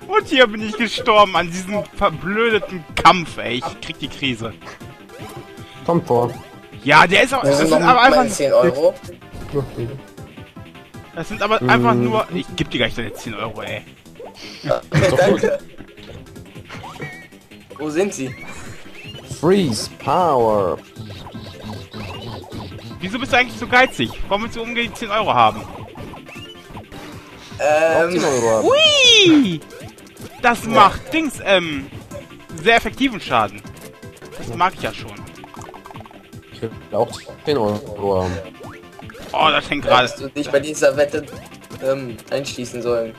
Und hier bin ich gestorben an diesem verblödeten Kampf, ey. Ich krieg die Krise. Kommt vor. Ja, der ist auch... Das Das sind sind noch aber meine einfach... 10 Euro. Das sind aber einfach nur... Ich geb dir gleich deine 10 Euro, ey. Danke. Wo sind sie? Freeze Power. Wieso bist du eigentlich so geizig? Warum willst du unbedingt 10 Euro haben? Auch 10 Euro haben. Ui! Das macht Dings, sehr effektiven Schaden. Das mag ich ja schon. Ich will auch 10 Euro haben. Oh, das hängt gerade. Hättest du dich bei dieser Wette einschließen sollen.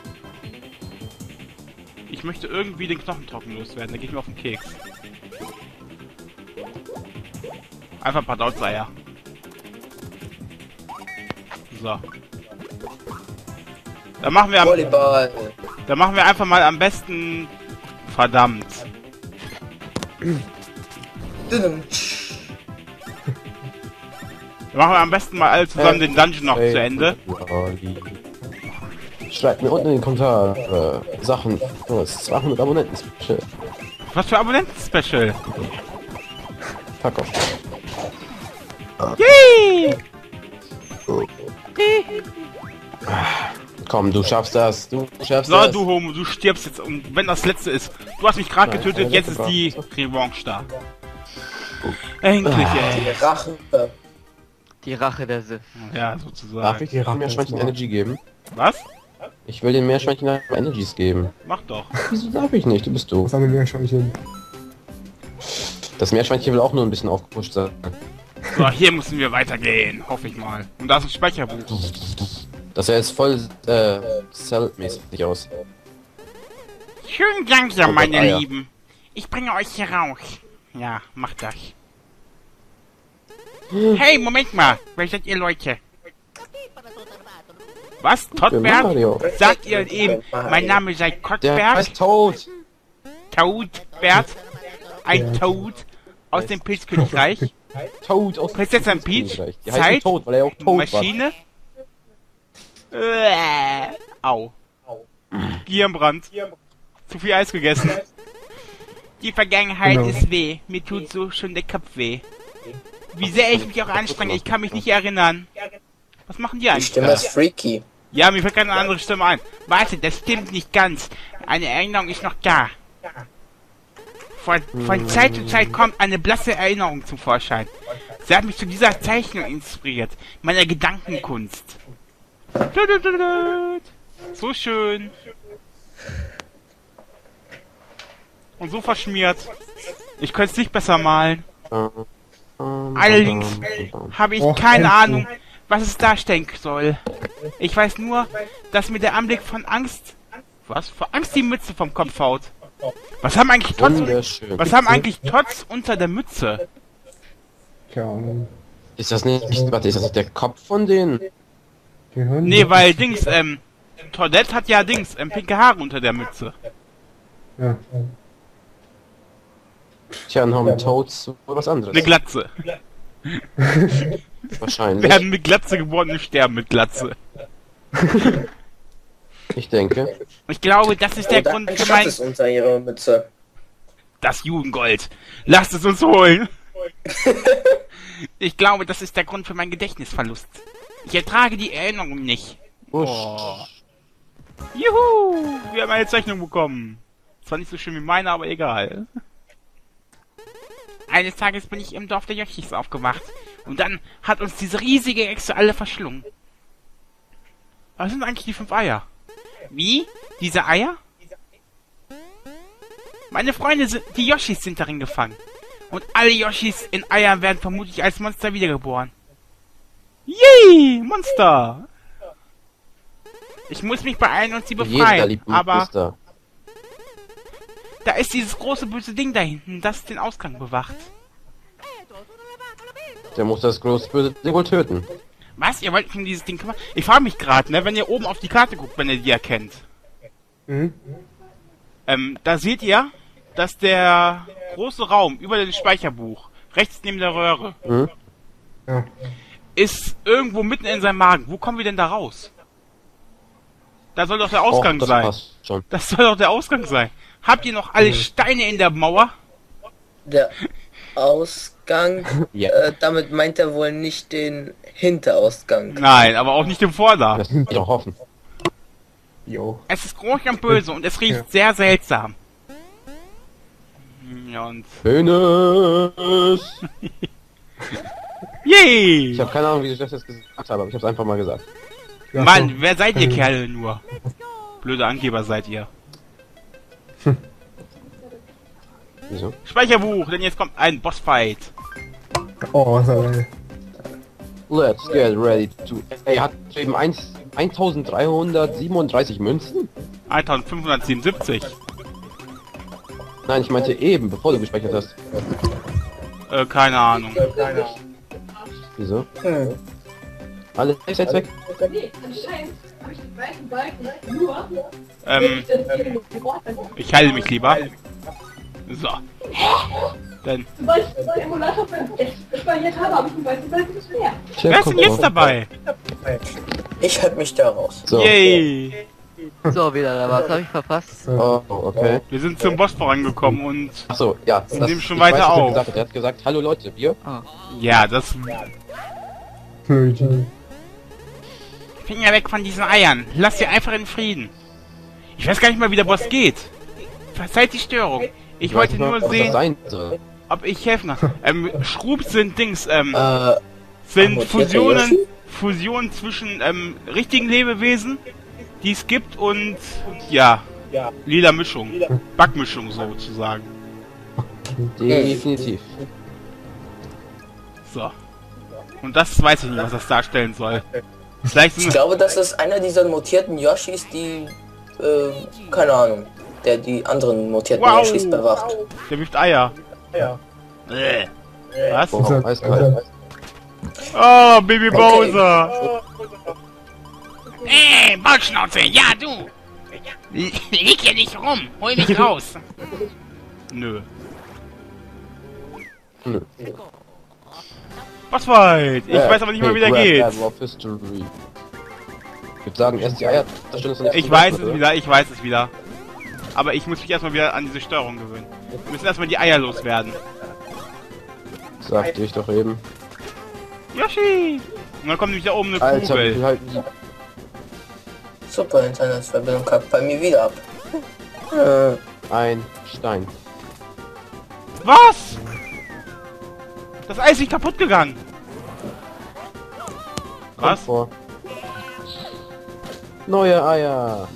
Ich möchte irgendwie den Knochentrocken loswerden, da geht mir auf den Keks. Einfach ein paar Dautleier. So. Da machen wir Volleyball. da machen wir einfach mal am besten... Verdammt. Dünnem. Da machen wir am besten mal alle zusammen den Dungeon noch zu Ende. Schreibt mir unten in den Kommentar Sachen für das 200 Abonnenten-Special. Was für Abonnenten-Special? Fuck off. Yay! Komm, du schaffst das. Du schaffst So, das. du Homo, du stirbst jetzt, und wenn das letzte ist. Du hast mich gerade Nein, getötet, nein, jetzt das ist war- die Revanche da. Endlich, ey. Die Rache. Die Rache der Sith. Ja, Darf sozusagen. ich dir Meerschweinchen Energy geben? Was? Ich will den Meerschweinchen Energies geben. Mach doch. Wieso darf ich nicht? Du bist du. Was haben wir Meerschweinchen? Das Meerschweinchen will auch nur ein bisschen aufgepusht sein. So, hier müssen wir weitergehen, hoffe ich mal. Und da ist ein Speicherbuch. Das sah jetzt voll Cell-mäßig aus. Schönen Dank, ja, Oh, meine Eier. Lieben. Ich bringe euch hier raus. Ja, macht das. Hey, Moment mal. Wer seid ihr Leute? Was? Toddbert? Mario. Sagt ihr eben, mein Name sei Der Toddbert? heißt Toad. Toadbert? Ein Toad aus dem Pilzkönigreich? Toad aus Prinzessin Peach? Der heißt Zeit? Toad, weil er auch Toad Maschine? Au. Gehirnbrand. Zu viel Eis gegessen. Die Vergangenheit Genau. ist weh. Mir tut so schon der Kopf weh. Wie sehr ich mich auch anstrenge, ich kann mich nicht erinnern. Was machen die Die eigentlich? Stimme ist freaky. Ja, mir fällt keine andere Stimme ein. Warte, das stimmt nicht ganz. Eine Erinnerung ist noch da. Von Zeit zu Zeit kommt eine blasse Erinnerung zum Vorschein. Sie hat mich zu dieser Zeichnung inspiriert. Meiner Gedankenkunst. So schön. Und so verschmiert. Ich könnte es nicht besser malen. Allerdings habe ich Och, keine Elfen. Ahnung, was es darstellen soll. Ich weiß nur, dass mir der Anblick von Angst... Was? Vor Angst die Mütze vom Kopf haut. Was haben eigentlich Tots... Wunderschön. Was haben eigentlich Tots unter der Mütze? Keine Ahnung. Ist das nicht, warte, ist das nicht der Kopf von denen? Gehirn? Nee, weil Dings, Toadette hat ja Dings, pinke Haare unter der Mütze. Ja. Tja, dann haben Toads wohl was anderes. Eine Glatze. Wahrscheinlich. Werden mit Glatze geboren und sterben mit Glatze. Ich denke. Ich glaube, das ist der Und dann Grund für Schatz mein... ist unter ihrer Mütze. Das Judengold. Lasst es uns holen. Ich glaube, das ist der Grund für meinen Gedächtnisverlust. Ich ertrage die Erinnerung nicht. Busch. Oh. Juhu! Wir haben eine Zeichnung bekommen. Zwar nicht so schön wie meine, aber egal. Eines Tages bin ich im Dorf der Yoshis aufgewacht. Und dann hat uns diese riesige Echse alle verschlungen. Was sind eigentlich die 5 Eier? Wie? Diese Eier? Meine Freunde sind... Die Yoshis sind darin gefangen. Und alle Yoshis in Eiern werden vermutlich als Monster wiedergeboren. Yay! Monster! Ich muss mich beeilen und sie Jeder befreien. liebt Aber Monster. da ist dieses große böse Ding da hinten, das den Ausgang bewacht. Der muss das große böse Ding wohl töten. Was? Ihr wollt schon dieses Ding kümmern? Ich frage mich gerade, ne, wenn ihr oben auf die Karte guckt, wenn ihr die erkennt. Mhm. Da seht ihr, dass der große Raum über dem Speicherbuch, rechts neben der Röhre, Hm? Ja. ist irgendwo mitten in seinem Magen. Wo kommen wir denn da raus? Da soll doch der Ausgang das sein. passt schon. Das soll doch der Ausgang sein. Habt ihr noch alle Steine in der Mauer? Der Ausgang, Ja. damit meint er wohl nicht den Hinterausgang. Nein, aber auch nicht im Vorder. Das müssen wir doch hoffen. Jo. Es ist groß und böse und es riecht sehr seltsam. Ja und... Penis! Yay! Ich habe keine Ahnung, wie ich das jetzt gesagt habe, aber ich habe es einfach mal gesagt. Ja, Mann, so. wer seid ihr Kerle nur? Blöde Angeber seid ihr. Wieso? Speicherbuch, denn jetzt kommt ein Bossfight. Oh, so geil. Let's get ready to... Ey, hat eben 1337 Münzen? 1577. Nein, ich meinte eben, bevor du gespeichert hast. Keine Ahnung. Wieso? Alle seid weg? Nee, anscheinend habe ich die beiden Balken nur. Ich heile mich lieber. So. Denn, Sobald ich den Emulator gespeichert habe, habe ich die beiden Balken nicht mehr. wer ist denn jetzt dabei? Ich halte mich da raus. So. Yay! So, wieder da. Was habe ich verpasst? Oh, okay. Wir sind zum Boss vorangekommen und... Achso, ja. Wir nehmen schon ich weiß, weiter was er auf. gesagt hat. Er hat gesagt, hallo Leute, wir... Ja, das... Luigi. Finger weg von diesen Eiern. Lass sie einfach in Frieden. Ich weiß gar nicht mal, wie der Boss geht. Verzeiht die Störung. Ich wollte weiß nicht mal, nur was das sehen, sein soll. ob ich helfen kann. Schrub sind Dings, sind mutierte Fusionen, Yoshi? Fusionen zwischen richtigen Lebewesen, die es gibt und ja, lila Mischung, Backmischung sozusagen. Definitiv. So. Und das weiß ich nicht, was das darstellen soll. Vielleicht Ich sind glaube, das ist einer dieser mutierten Yoshis, die, keine Ahnung, der die anderen mutierten Wow. Yoshis bewacht. der wirft Eier. Ja. Was? Boah, eiskalt. Oh, Baby Bowser! Ey, Bauchschnauze, ja du! Leg hier nicht rum, hol mich raus! Nö. Nö. Bossfight! Ich weiß aber nicht mehr, wie der Grab geht. Battle of History. Ich würde sagen, erst die Eier zerstören ist der nächste Ich weiß Boss, es oder? wieder, ich weiß es wieder. Aber ich muss mich erstmal wieder an diese Steuerung gewöhnen. Wir müssen erstmal die Eier loswerden. Sagte ich doch eben. Yoshi! Und dann kommt nämlich da oben eine Alter, wie Kugel. viel halt... Super, Internetverbindung kackt bei mir wieder ab. Ein Stein. Was? Das Eis ist nicht kaputt gegangen. Kommt Was? vor. Neue Eier.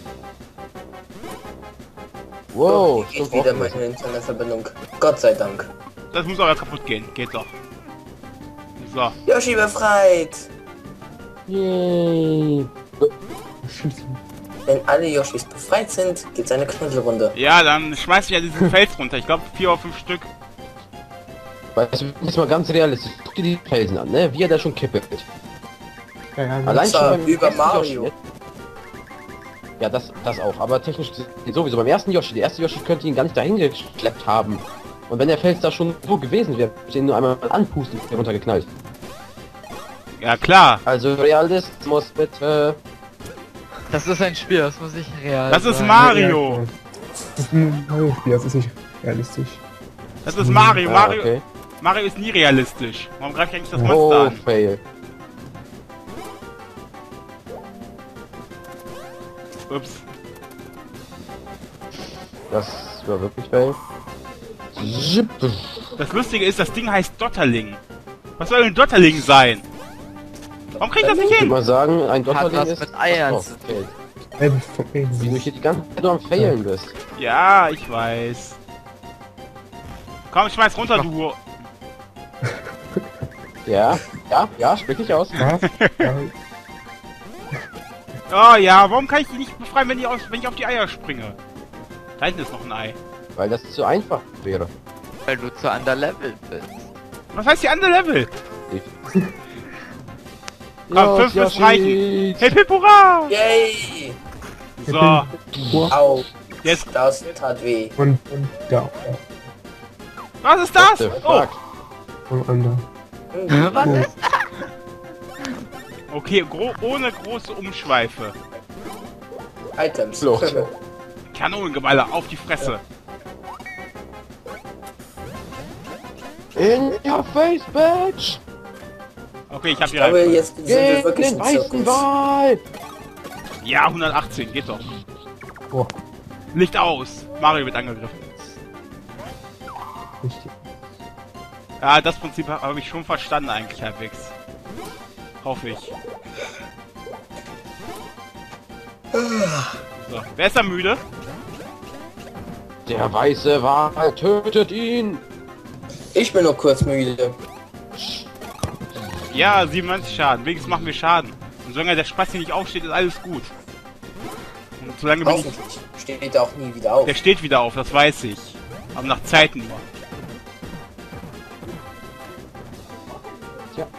Wow, Geht schon wieder vorgelesen. meine Internetverbindung. Gott sei Dank. Das muss aber kaputt gehen. Geht doch. So. Yoshi befreit! Yay. Wenn alle Yoshis befreit sind, geht's eine Knuddelrunde. Ja, dann schmeiß ich ja diesen Fels runter. Ich glaube 4 oder 5 Stück. Weißt du, jetzt mal ganz realistisch. Guck dir die Felsen an, ne? Wie er da schon kippelt. Ja, ja, Allein So, schon beim über ersten Mario. Yoshi, ne? Ja, das auch. Aber technisch gesehen sowieso. Beim ersten Yoshi, der erste Yoshi könnte ihn gar nicht dahin geschleppt haben. Und wenn der Fels da schon so gewesen wäre, hätte ich ihn nur einmal anpusten und runtergeknallt. Ja, klar. Also Realismus bitte. Das ist ein Spiel, das muss ich real Das ist sagen. Mario. Das ist ein Mario-Spiel, das ist nicht realistisch. Das ist Mario. Ah, Mario, okay. Mario ist nie realistisch. Warum greift eigentlich das Monster Oh, an? fail. Ups. Das war wirklich fail. Zip. Das Lustige ist, das Ding heißt Dotterling. Was soll ein Dotterling sein? Warum krieg ich das nicht Ich würde hin? mal sagen, ein Dotterling was ist... mit Eiern Oh, zu fail. Wie du Ey, hier die ganze Zeit nur am Failen bist. Ja, ich weiß. Komm, schmeiß runter, du. Ja, sprich dich aus. Was? Ja, Oh ja, warum kann ich die nicht befreien, wenn ich auf die Eier springe? Da hinten ist noch ein Ei. Weil das zu einfach wäre. Weil du zu underleveled bist. Was heißt die andere Level? Komm, Los, 5 müssen Yoshi. reichen. Hey, Pip, hurra! Yay! So, Au, jetzt, das tat weh. und da. was ist What das? the Oh, fuck? Und andere. Was ist? okay, ohne große Umschweife. Items. Flucht. Kanonengeballer auf die Fresse. In your face, bitch! Okay, ich hab Ich hier glaube, einen. jetzt sind wir Gegen wirklich den im weißen Zirkus. Wal! Ja, 118, geht doch. Boah, Licht aus. Mario wird angegriffen. richtig. Ja, das Prinzip habe ich schon verstanden eigentlich halbwegs. Hoffe ich. So, wer ist da müde? Der weiße Wal tötet ihn! Ich bin nur kurz müde. Ja, 97 Schaden. Wenigstens machen wir Schaden. Und solange der Spaß hier nicht aufsteht, ist alles gut. Und solange bin ich... Hoffentlich steht er auch nie wieder auf. Der steht wieder auf, das weiß ich. Aber nach Zeiten nur. Tja.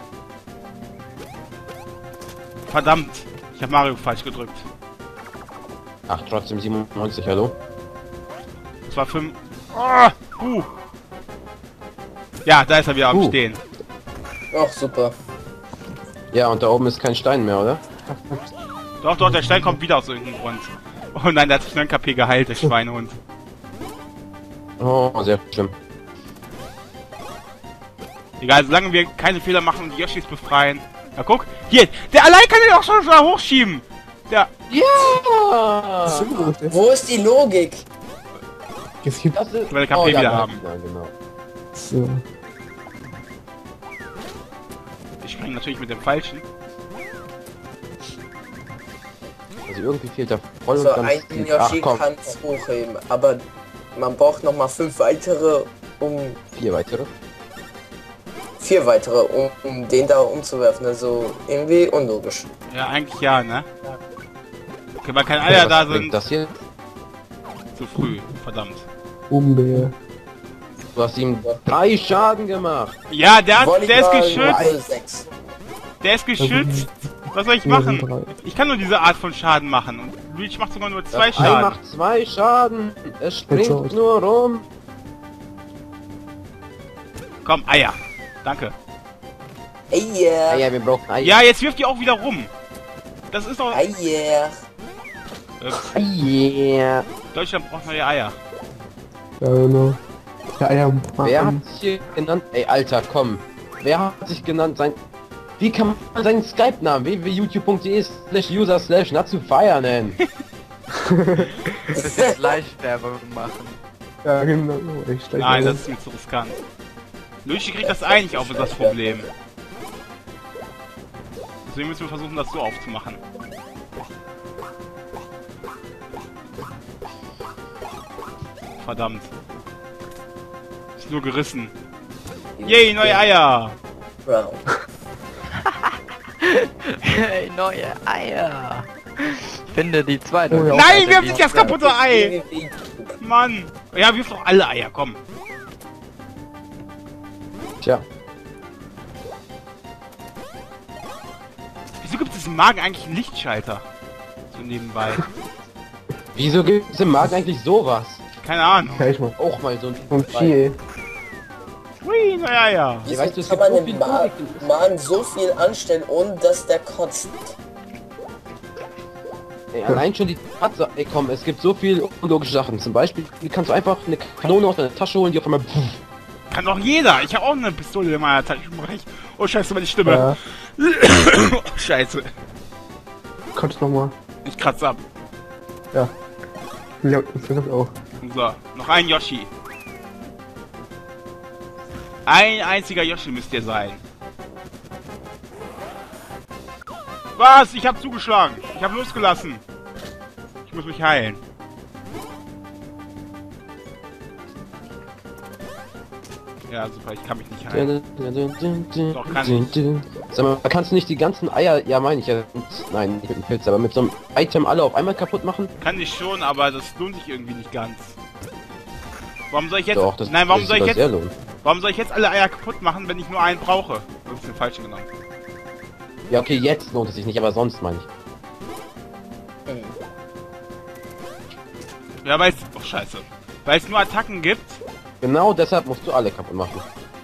Verdammt, ich habe Mario falsch gedrückt. Ach, trotzdem 97, hallo? Das war 5... Ja, da ist er wieder am Stehen. Ach, super. Ja, und da oben ist kein Stein mehr, oder? Doch, doch, der Stein kommt wieder aus irgendeinem Grund. Oh nein, der hat sich 9 KP geheilt, der Schweinehund. Oh, sehr schlimm. Egal, solange wir keine Fehler machen und die Yoshis befreien. Na guck, hier, der allein kann den auch schon da hochschieben. Der, Ja! Wo ist die Logik? Jetzt gibt Das ist... Weil wir KP wieder ja, haben. Ja, genau. so. ich springe natürlich mit dem Falschen. Also irgendwie fehlt da voll So, und ganz... ein Ach Yoshi komm, kann es hochheben, aber man braucht noch mal 5 weitere, 4 weitere. 4 weitere, um den da umzuwerfen. Also irgendwie unlogisch. Ja, eigentlich ja, ne? Okay, weil keine Eier da Was bringt sind, das hier? zu früh, verdammt. Umbeer. Du hast ihm 3 Schaden gemacht. Ja, der ist Volleyball geschützt. Level 6. Der ist geschützt. Was soll ich Ja, sind machen? 3. Ich kann nur diese Art von Schaden machen. Und Luigi macht sogar nur 2 Das Ei Schaden. macht 2 Schaden. Es springt Headshot. nur rum. Komm, Eier. Danke. Ey, yeah. Ja, wir brauchen Eier. Ja, jetzt wirft die auch wieder rum. Das ist doch... Ey, yeah. Yeah. Deutschland braucht neue Eier. Ja, genau. Ja, Eier. Wer hat sich hier genannt? Ey, Alter, komm. Wer hat sich genannt sein... Wie kann man seinen Skype-Namen www.youtube.de/user/natsu nennen? Das ist jetzt Live-Werbung machen. Ja, genau. Ich steig Nein, mal das ist mir zu riskant. Luigi kriegt das Ei nicht auf, ist das Problem. Deswegen müssen wir versuchen, das so aufzumachen. Verdammt. Ist nur gerissen. Yay, neue Eier! Wow. Hey, neue Eier. Finde die zweite. Oh ja. Nein, wir haben jetzt das kaputte Ei! www. Mann! Ja, wirf doch alle Eier, komm. Tja. Wieso gibt es im Magen eigentlich einen Lichtschalter? So nebenbei. Wieso gibt es im Magen eigentlich sowas? Keine Ahnung. Ja, ich mal. Auch mal so ein... Und Chiel. Hui, neue Eier. Wieso weißt du, es kann gibt man so im viel Logik in- Magen so viel anstellen, ohne dass der kotzt? Ey, allein schon die Tatsache... Ey, komm, es gibt so viel unlogische Sachen. Zum Beispiel kannst du einfach eine Kanone aus deiner Tasche holen, die auf einmal... Kann doch jeder. Ich habe auch eine Pistole in meiner Tasche. Oh, scheiße, meine Stimme. Ja, Oh, scheiße. kotzt nochmal. Ich kratze ab. Ja. Ja, das hab ich auch. So, noch ein Yoshi. Ein einziger Yoshi müsst ihr sein. Was? Ich hab zugeschlagen. Ich hab losgelassen. Ich muss mich heilen. Ja, super, ich kann mich nicht heilen. Doch, kann Sag mal, kannst du nicht die ganzen Eier... Ja, meine ich ja. Nein, nicht mit dem Pilz, aber mit so einem Item alle auf einmal kaputt machen? Kann ich schon, aber das lohnt sich irgendwie nicht ganz. Warum soll ich jetzt... Doch, das Nein, warum das soll ich sogar sehr jetzt... lohnen. Warum soll ich jetzt alle Eier kaputt machen, wenn ich nur einen brauche? Das ist den falschen genommen. Ja, okay, jetzt lohnt es sich nicht, aber sonst meine ich. Ja, weil es... Oh, scheiße. Weil es nur Attacken gibt. Genau deshalb musst du alle kaputt machen.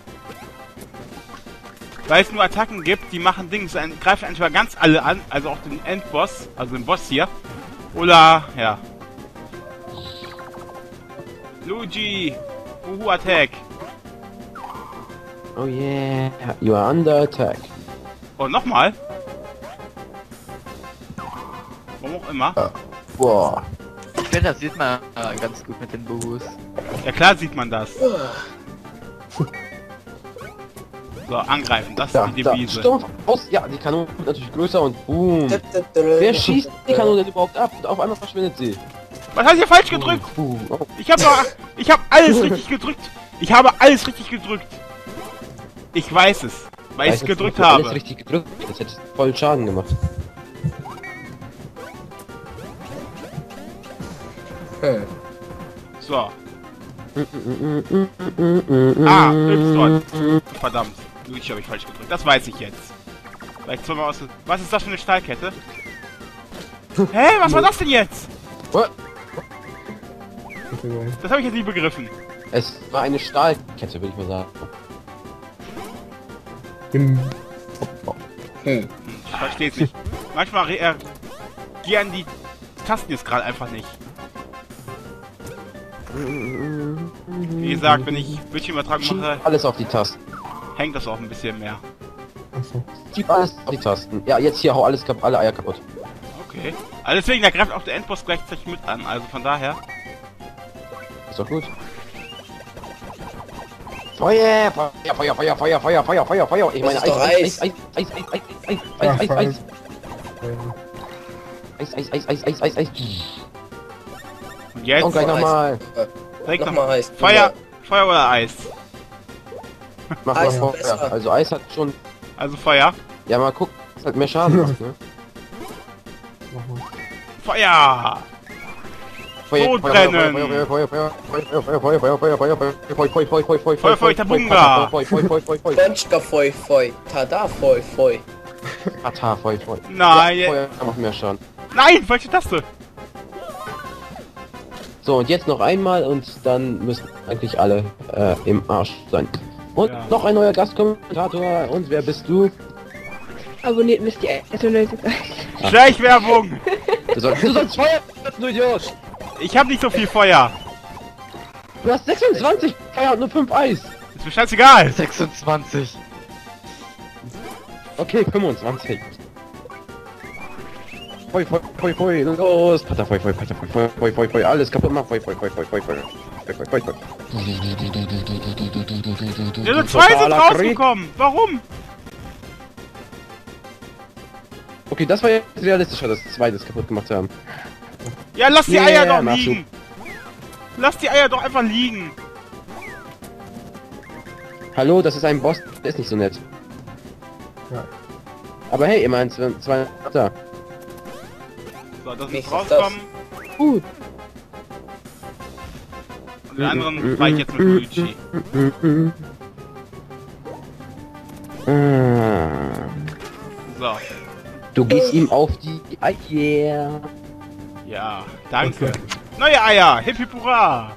Weil es nur Attacken gibt, die machen Dings, greifen entweder ganz alle an, also auch den Endboss, also den Boss hier, Oder, ja. Luigi! Uhu Attack! Oh yeah, you are under attack. Und nochmal. Warum auch immer. Boah. Ich finde, das sieht man ganz gut mit den Buhus. Ja klar sieht man das. So, angreifen, das ist die Devise. Stumpf aus. Ja, die Kanone wird natürlich größer und boom. Wer schießt die Kanone denn überhaupt ab? Und auf einmal verschwindet sie. Was hast du hier falsch gedrückt? Boom. Oh. Ich hab alles richtig gedrückt. Ich habe alles richtig gedrückt. Ich weiß es, weil ich es gedrückt du alles habe. richtig gedrückt. Das hätte voll Schaden gemacht. So. Ah, Y. Verdammt. Luigi habe ich falsch gedrückt. Das weiß ich jetzt. Vielleicht zweimal aus. Was ist das für eine Stahlkette? Hä? Was war das denn jetzt? What? Das habe ich jetzt nie begriffen. Es war eine Stahlkette, würde ich mal sagen. Ich verstehe es nicht. Manchmal reagieren die Tasten jetzt gerade einfach nicht. Wie gesagt, wenn ich Bildschirmübertragung Schieb mache, alles auf die Tasten. hängt das auch ein bisschen mehr. Achso. Schieb alles auf die Tasten. Ja, jetzt hier hau alles kaputt, alle Eier kaputt. Okay. Also deswegen, da greift auch der Endboss gleichzeitig mit an. Also von daher. Ist doch gut. Feuer! Feuer, Feuer, Feuer, Feuer, Feuer, Feuer, Feuer! Ich meine Das ist doch Eis, Eis, Eis, Eis, Eis, Eis, Eis, Eis, Eis, Eis, Eis, Eis, Eis, Eis, Eis, Eis. Und jetzt Und gleich nochmal. direkt noch Nochmal Eis. Feuer, Feuer oder Eis? Mach mal Eis ist Feuer. besser. Also Eis hat schon... Also Feuer. Ja, mal gucken, was halt mehr Schaden macht, ne? Feuer! Todbrennen! Feuer, Feuer, Tabunga! Bonchka Foi Foi. Tada Foi Foi. Ata, Feuer, Feuer. Nein, Ja, Feuer macht mehr Schaden. Nein, falsche Taste! So, und jetzt noch einmal und dann müssen eigentlich alle im Arsch sein. Und Ja. noch ein neuer Gastkommentator. Und wer bist du? Abonniert müsst ihr Leute. Schleichwerbung! Du sollst Feuer, du Idiot! Ich hab nicht so viel Feuer! Du hast 26 Feuer und nur 5 Eis! Ist mir scheißegal! 26. Okay, 25. Feu, feu, feu, feu, los! Pata, feu, feu, pata, feu, feu, feu, feu, feu, alles kaputt machen, feu, feu, feu, feu, feu, feu, feu, feu, feu, feu. Ja, nur 2 sind rausgekommen! Warum? Okay, das war jetzt realistischer, das zweite kaputt gemacht zu haben. Ja, lass die Yeah, Eier doch Nachschub. liegen! Lass die Eier doch einfach liegen! Hallo, das ist ein Boss, der ist nicht so nett. Ja. Aber hey, immerhin 2 da. So, das Nicht ist das. rauskommen. Gut. Und den anderen fahre ich jetzt mit Luigi. So. Du gehst ihm auf die Eier. Ja, danke. Neue Eier! Hip hip hurra!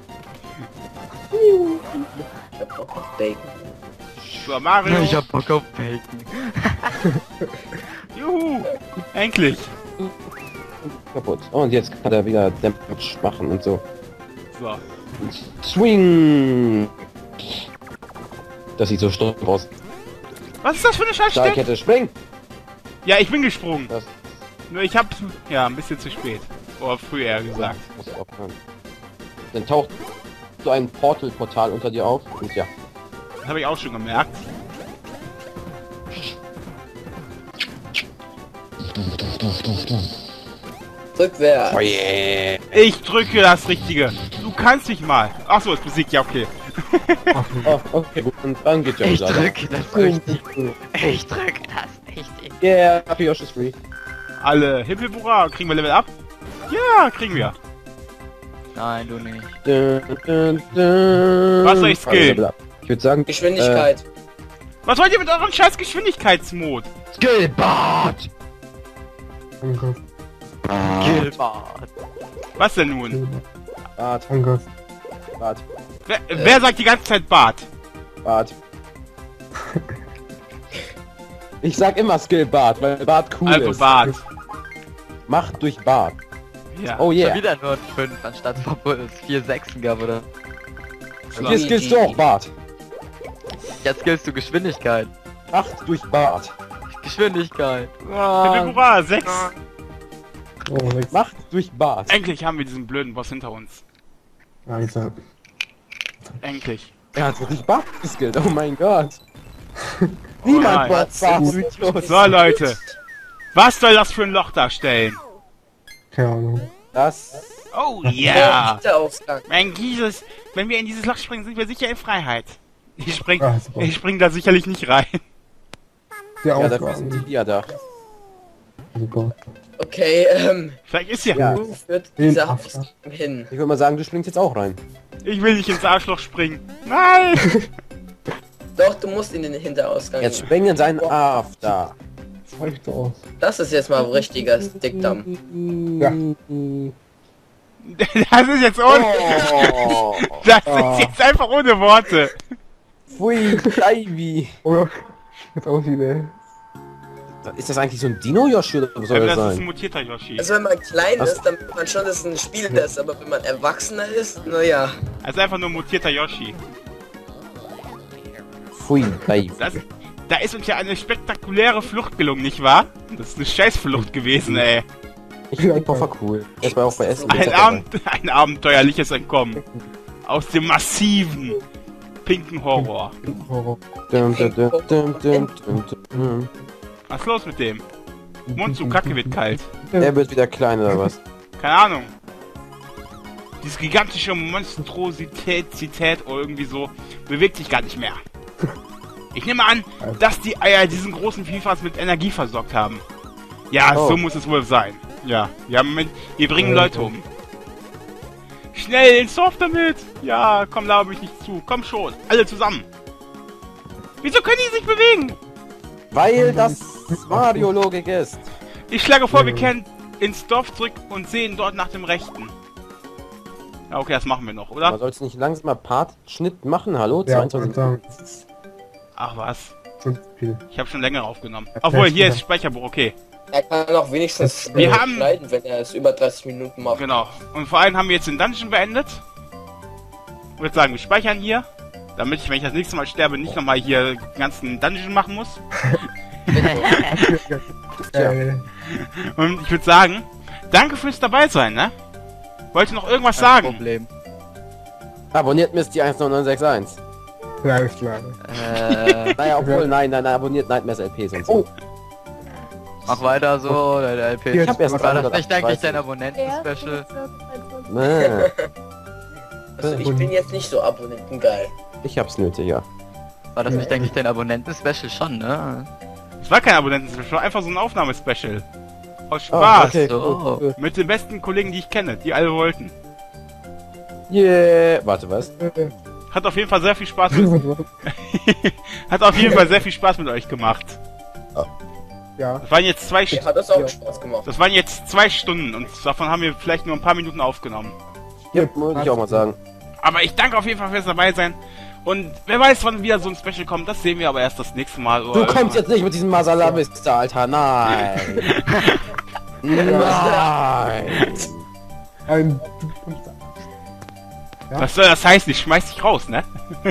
Ich hab Bock auf Bacon. So, Mario. Ich hab Bock auf Bacon. Juhu! Endlich! Kaputt. Und jetzt kann er wieder Damage machen und so. So. Swing! Das sieht so stumpf aus. Was ist das für eine Scheißstelle? Stahlkette, spring! Ja, ich bin gesprungen. Das Nur ich hab's, ja, ein bisschen zu spät. Oder früher eher gesagt. muss aufhören. Dann taucht so ein Portal unter dir auf und ja. Das habe ich auch schon gemerkt. Rückwärts. Oh yeah. Ich drücke das Richtige. Du kannst mich mal. Achso, es besiegt, ja, okay. Oh, okay, gut. Und dann geht's ja Ich wieder. drücke das richtig. Ich drücke das richtig. Yeah, Happy Yoshi is free. Alle hip hip hurra. Kriegen wir Level up? Ja, kriegen wir. Nein, du nicht. Was soll ich skillen? Ich würde sagen, Geschwindigkeit. Was wollt ihr mit eurem scheiß Geschwindigkeitsmod? Skillbot! Angriff. Skillbot! Was denn nun? Bart, Angriff. Bart, Wer sagt die ganze Zeit Bart? Bart. Ich sag immer Skill Bart, weil Bart cool Also ist. Bart. Macht durch Bart. Ja. Oh Schon yeah. wieder nur 5, anstatt obwohl es 4 Sechsen gab, oder? Und hier skillst du auch Bart. Jetzt skillst du Geschwindigkeit. 8 durch Bart. Geschwindigkeit. Hurra, 6. Oh, 6. Macht durch Bart. Endlich haben wir diesen blöden Boss hinter uns. Alter. Endlich. Er hat wirklich Bart geskillt, oh mein Gott. nein. Niemand braucht Bart, du Idiot. So, Leute. Was soll das für ein Loch darstellen? Keine Ahnung. Das... Oh yeah. Der Ausgang. Mein Jesus, wenn wir in dieses Loch springen, sind wir sicher in Freiheit. Ich spring super. da sicherlich nicht rein. Der Ja, dafür sind Ausgang. die ja da. Super. Okay, Vielleicht ist ja, Ja. wo führt Den dieser After. Ausgang hin? Ich würde mal sagen, du springst jetzt auch rein. Ich will nicht ins Arschloch springen. Nein! Doch, du musst in den Hinterausgang. Jetzt spring in seinen After. Das reicht so aus. Das ist jetzt mal ein richtiger Dickdamm. Ja. Das ist jetzt ohne... Oh. Das ist jetzt einfach ohne Worte. Pfui, Ivy. Oder? Jetzt aussieht, ey. Ist das eigentlich so ein Dino-Yoshi oder was soll das Das ist ein sein? mutierter Yoshi. Also wenn man klein Was? ist, dann merkt man schon, dass es ein Spiel ist, aber wenn man erwachsener ist, naja. Also einfach nur ein mutierter Yoshi. Pfui, Ivy. Da ist uns ja eine spektakuläre Flucht gelungen, nicht wahr? Das ist eine Scheißflucht gewesen, ey. Ich finde den Koffer cool. Das war auch bei Essen. Ein abenteuerliches Entkommen. Aus dem massiven, pinken Horror. Horror. Was ist los mit dem? Mund zu Kacke wird kalt. Der wird wieder klein oder was? Keine Ahnung. Diese gigantische Monstrosität oder irgendwie so bewegt sich gar nicht mehr. Ich nehme an, dass die Eier diesen großen Vielfalt mit Energie versorgt haben. Ja, Oh. so muss es wohl sein. Ja, wir bringen Leute um. Schnell, ins Dorf damit! Ja, komm, laber mich nicht zu. Komm schon, alle zusammen. Wieso können die sich bewegen? Weil das Mario-Logik ist. Ich schlage vor, wir kehren ins Dorf zurück und sehen dort nach dem Rechten. Ja, okay, das machen wir noch, Man oder? soll es nicht langsam mal Part-Schnitt machen, hallo? Ja, 22 das ist Ach was, schon viel. ich habe schon länger aufgenommen. Obwohl, hier ist Speicherbuch, okay. Er kann auch wenigstens Wir haben- schneiden, wenn er es über 30 Minuten macht. Genau. Und vor allem haben wir jetzt den Dungeon beendet. Ich würde sagen, wir speichern hier. Damit ich, wenn ich das nächste Mal sterbe, nicht nochmal hier den ganzen Dungeon machen muss. Und ich würde sagen, danke fürs dabei sein, ne? Wollt ihr noch irgendwas Kein sagen? Problem. Abonniert Misty 19961. Ja, ist klar. Naja, obwohl, nein, abonniert Nightmares LP sonst. Oh. Mach weiter so, deine LP. Hier Ich hab erst War das 338. nicht eigentlich dein Abonnenten-Special? Also ich bin jetzt nicht so abonnentengeil. Ich hab's nötig, ja. War das nicht eigentlich dein Abonnenten-Special schon, ne? Es war kein Abonnenten-Special, einfach so ein Aufnahmespecial. Aus Ah, Spaß. okay, So. cool. Mit den besten Kollegen, die ich kenne, die alle wollten. Yeah. Warte, was? Hat auf jeden Fall sehr viel Spaß mit, hat auf jeden Fall sehr viel Spaß mit euch gemacht. Ja. Das waren jetzt zwei Mir hat das auch Spaß gemacht. Das waren jetzt 2 Stunden und davon haben wir vielleicht nur ein paar Minuten aufgenommen. Ja, muss ich auch mal sagen. Aber ich danke auf jeden Fall fürs dabei sein. Und wer weiß, wann wieder so ein Special kommt, das sehen wir aber erst das nächste Mal. Du kommst jetzt nicht mit diesem Masala Vista, Alter, nein. Nein. Ein Was soll das heißen? Ich schmeiß dich raus, ne?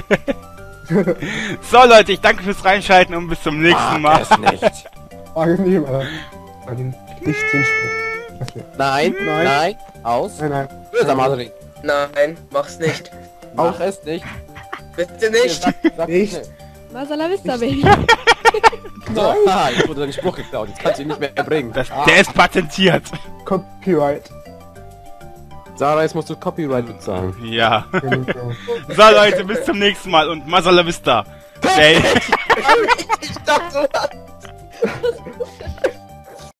So Leute, ich danke fürs Reinschalten und bis zum nächsten Mal. Es nicht. angenehm, aber bei den richtigen Spruch. Das wär- Nein, Nein. nein, aus. Nein. Böser Madrid. Nein, mach's nicht. Mach es nicht. Bitte nicht. Sag Nicht. schnell. Masala Vista, Baby. So, haha, jetzt wurde dein Spruch geklaut. Jetzt kannst du ihn nicht mehr erbringen. Der ist patentiert. Copyright. Sarah, jetzt musst du Copyright bezahlen. Ja. Genau. So Leute, bis zum nächsten Mal und Masala Vista. Ey. Ich dachte, du hast...